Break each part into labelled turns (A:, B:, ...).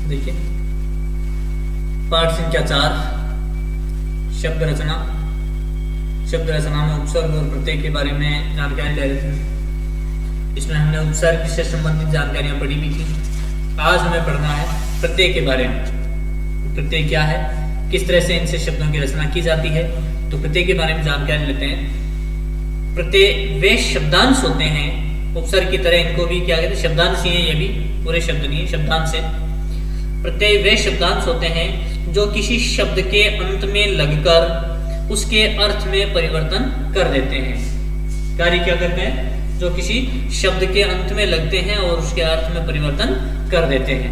A: देखिए पाठ संख्या 4 शब्द रचना। शब्द रचना में उपसर्ग और प्रत्यय के बारे में जानकारी ले रहे थे। इसमें हमने उपसर्ग से संबंधित जानकारियां पढ़ी भी थी। आज हमें पढ़ना है प्रत्यय के बारे में। प्रत्यय क्या है, किस तरह से इनसे शब्दों की रचना की जाती है, तो प्रत्यय के बारे में जानकारी लेते हैं। प्रत्यय वे शब्दांश होते हैं, उपसर्ग की तरह इनको भी क्या कहते हैं, शब्दांश ही है, ये भी पूरे शब्द नहीं है, शब्दांश है। प्रत्यय वे शब्दांश होते हैं जो किसी शब्द के अंत में लगकर उसके अर्थ में परिवर्तन कर देते हैं। कार्य क्या करते हैं, जो किसी शब्द के अंत में लगते हैं और उसके अर्थ में परिवर्तन कर देते हैं।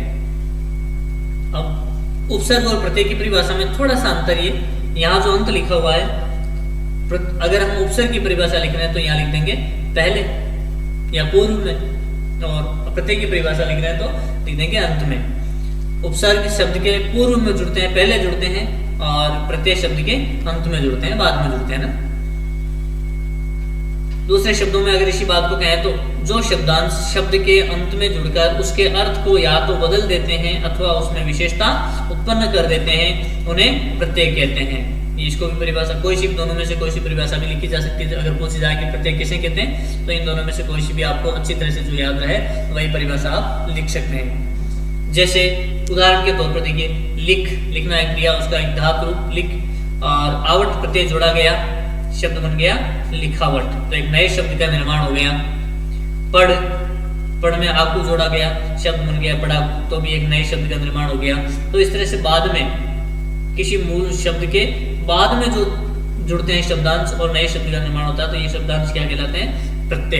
A: अब उपसर्ग और प्रत्यय की परिभाषा में थोड़ा सा अंतर ये, यहाँ जो अंत लिखा हुआ है, अगर हम उपसर्ग की परिभाषा लिख रहे हैं तो यहाँ लिख देंगे पहले या पूर्व में, और प्रत्यय की परिभाषा लिख रहे हैं तो लिख देंगे अंत में। उपसर्ग शब्द के पूर्व में जुड़ते हैं, पहले जुड़ते हैं, और प्रत्यय शब्द के अंत में जुड़ते हैं, बाद में जुड़ते हैं ना। दूसरे शब्दों में अगर इसी बात को कहें तो जो शब्दांश शब्द के अंत में जुड़कर उसके अर्थ को या तो बदल देते हैं अथवा उसमें विशेषता उत्पन्न कर देते हैं, उन्हें प्रत्यय कहते हैं। इसको भी परिभाषा कोई सी दोनों में से कोई सी परिभाषा भी लिखी जा सकती है। अगर पूछी जाए कि प्रत्यय किसे कहते हैं तो इन दोनों में से कोई सी भी आपको अच्छी तरह से जो याद रहे वही परिभाषा आप लिख सकते हैं। जैसे उदाहरण के तौर पर देखिए, लिख, लिखना एक क्रिया, उसका एक धातु रूप लिख, और आवट प्रत्यय जोड़ा गया, शब्द बन गया लिखावट, तो एक नए शब्द का निर्माण हो गया। पढ़, पढ़ में आकू जोड़ा गया, शब्द बन गया पढ़ाकू, तो भी एक नए शब्द का निर्माण हो गया। तो इस तरह से बाद में किसी मूल शब्द के बाद में जो जुड़ते हैं शब्दांश और नए शब्द का निर्माण होता है, तो ये शब्दांश क्या कहलाते हैं, प्रत्यय।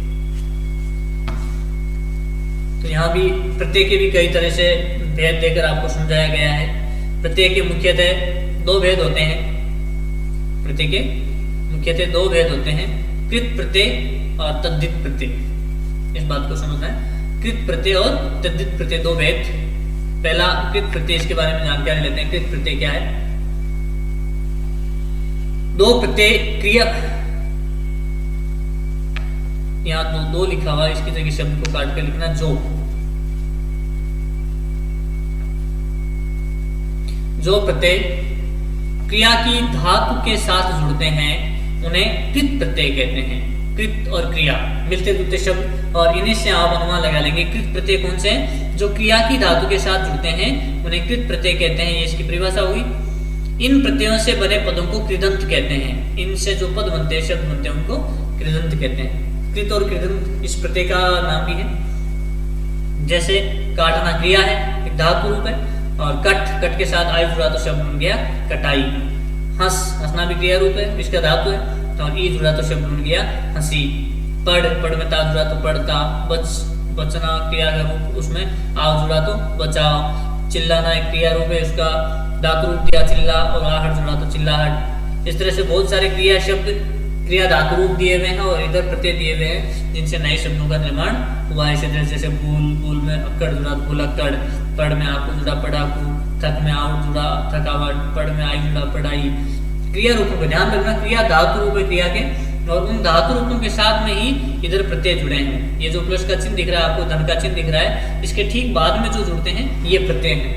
A: तो यहाँ भी प्रत्यय के भी कई तरह से भेद देकर आपको समझाया गया है। प्रत्यय के मुख्यतः दो भेद होते हैं। प्रत्यय के मुख्यतः दो भेद होते हैं, कृत प्रत्यय और तद्धित प्रत्यय। इस बात को समझना है, कृत प्रत्यय और तद्धित प्रत्यय दो भेद। पहला कृत प्रत्यय, इसके बारे में जानकारी लेते हैं। कृत प्रत्यय क्या है, दो प्रत्यय क्रिया, यहाँ दो लिखा हुआ है, इसकी जगह शब्द को काट कर लिखना जो प्रत्यय क्रिया की धातु के साथ जुड़ते हैं उन्हें कृत प्रत्यय कहते हैं। कृत और क्रिया मिलते जुलते शब्द, और इन्हीं से आप अनुमान लगा लेंगे कृत प्रत्यय कौन से हैं, जो क्रिया की धातु के साथ जुड़ते हैं उन्हें कृत प्रत्यय कहते हैं। ये इसकी परिभाषा हुई। इन प्रत्ययों से बने पदों को कृदंत कहते हैं। इनसे जो पद बनते हैं, शब्द बनते हैं, उनको कृदंत कहते हैं। कृत और कृदंत इस प्रत्यय का नाम भी है। जैसे काटना क्रिया है, एक धातु रूप है, और कट के साथ आयु जुड़ा तो शब्द बन गया कटाई। हंस, हंसना भी क्रिया रूप है, इसका धातु है, और ई जुड़ा तो शब्द बन गया हंसी। पढ़ में ता जुड़ा तो पढ़ता। बचना क्रिया का रूप, उसमें आव जुड़ा तो बचाव। चिल्लाना एक क्रिया रूप है, उसका धातु रूप दिया चिल्ला, और आहट जुड़ा तो चिल्लाहट। इस तरह से बहुत सारे क्रिया शब्द क्रिया धातु रूप दिए हुए हैं और इधर प्रत्यय दिए हुए हैं, जिनसे नए शब्दों का निर्माण हुआ है। इसी तरह जैसे भूल में अक्कड़ जुड़ा भूलक्कड़, पढ़ में आकू जुड़ा पढ़ाकू, थक में आवट जुड़ा थकावट, पढ़ में आई जुड़ा पढ़ाई। क्रिया रूपों का ध्यान रखना, क्रिया धातु रूप है क्रिया के, और उन धातु रूपों के साथ में ही इधर प्रत्यय जुड़े हैं। ये जो प्लस का चिन्ह दिख रहा है आपको, धन का चिन्ह दिख रहा है, इसके ठीक बाद में जो जुड़ते हैं ये प्रत्यय हैं।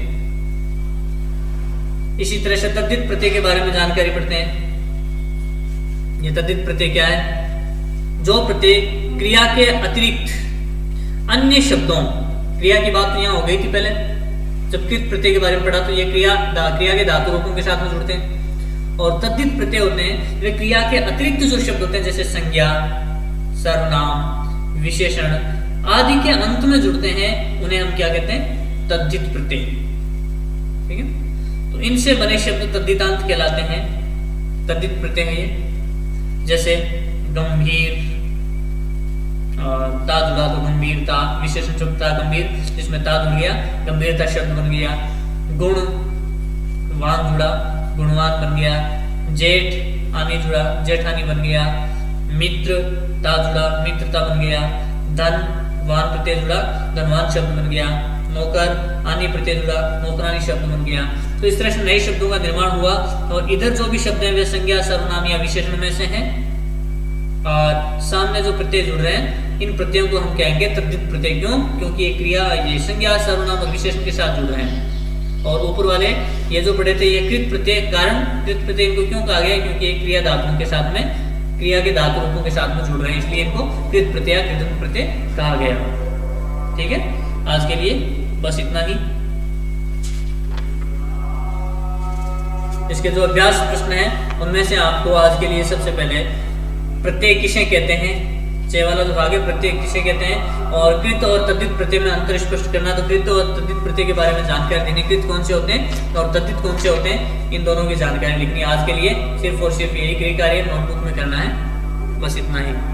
A: इसी तरह से तद्धित प्रत्यय के बारे में जानकारी पढ़ते हैं। ये तद्धित प्रत्यय क्या है, जो प्रत्यय क्रिया के अतिरिक्त अन्य शब्दों, क्रिया की बात तो यहाँ हो गई थी पहले जब कृत प्रत्यय के बारे में पढ़ा, तो ये क्रिया के धातु रूपों के साथ में जुड़ते हैं। और तद्धित प्रत्यय होते हैं वे क्रिया के अतिरिक्त जो शब्द होते हैं, जैसे संज्ञा, सर्वनाम, विशेषण आदि के अंत में जुड़ते हैं, उन्हें हम क्या कहते हैं, तद्धित प्रत्यय। ठीक है, तो इनसे बने शब्द तद्धितांत कहलाते हैं। तद्धित प्रत्यय है ये। जैसे गंभीर, ता जुड़ा तो गंभीरता, विशेषण शब्द था गंभीर, जिसमें ता जुड़ गया, गंभीरता शब्द बन गया। गुण, वान जुड़ा, गुणवान बन गया। जेठ, आनी जुड़ा, जेठानी बन गया। मित्र, ता जुड़ा, मित्रता बन गया। धन, वान प्रत्यय जुड़ा, धनवान शब्द बन गया। नौकर, आनी प्रत्यय जुड़ा, नौकरानी शब्द बन गया। तो इस तरह से नए शब्दों का निर्माण हुआ, और इधर जो भी शब्द हैं वे संज्ञा, सर्वनाम या विशेषण में से हैं। और सामने जो प्रत्यय जुड़ रहे हैं इन प्रत्ययों को हम कहेंगे तद्धित प्रत्यय। क्यों? क्योंकि ये क्रिया ये संज्ञा सर्वनाम और विशेषण के साथ जुड़ रहे हैं। और ऊपर वाले ये जो पढ़े थे ये कृत प्रत्यय, कारण कृत प्रत्यय इनको क्यों कहा गया? क्योंकि ये क्रिया धातुओं के साथ में, क्रिया के धातु रूपों के साथ में जुड़ रहे हैं, इसलिए इनको कृत प्रत्यय कृत प्रत्यय कहा गया। ठीक है, आज के लिए बस इतना ही। इसके जो अभ्यास प्रश्न हैं उनमें से आपको आज के लिए सबसे पहले प्रत्यय किसे कहते हैं, चे वाला जो भाग है प्रत्यय किसे कहते हैं, और कृत और तद्धित प्रत्यय में अंतर स्पष्ट करना। तो कृत और तद्धित प्रत्यय के बारे में जानकारी देनी, कृत कौन से होते हैं और तद्धित कौन से होते हैं, इन दोनों की जानकारी लिखनी। आज के लिए सिर्फ और सिर्फ यही गृह कार्य नोटबुक में करना है, बस इतना ही।